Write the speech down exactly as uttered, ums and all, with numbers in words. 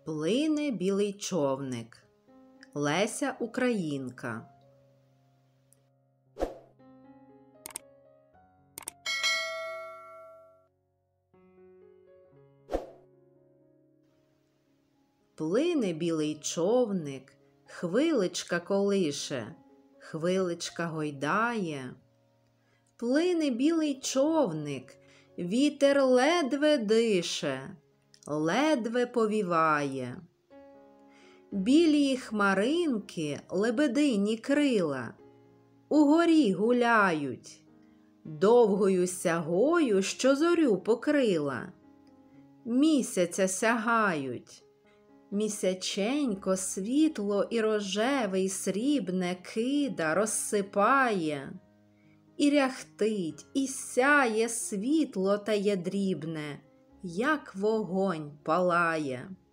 Плине білий човник. Леся Українка. Плине білий човник, хвиличка колише, хвиличка гойдає. Плине білий човник, вітер ледве дише, ледве повіває. Білі хмаринки лебедині крила, угорі гуляють, довгою сягою, що зорю покрила, місяця сягають. Місяченько світло і рожеве, й срібне кида, розсипає, і ряхтить, і сяє світло тає дрібне, як вогонь палає.